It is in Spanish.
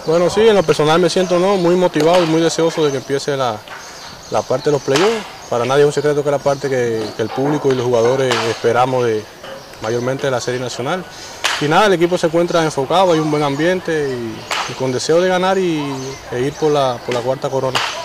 Bueno, sí, en lo personal me siento muy motivado y muy deseoso de que empiece la parte de los playoffs. Para nadie es un secreto que es la parte que el público y los jugadores esperamos mayormente de la Serie Nacional. Y nada, el equipo se encuentra enfocado, hay un buen ambiente y con deseo de ganar e ir por la cuarta corona.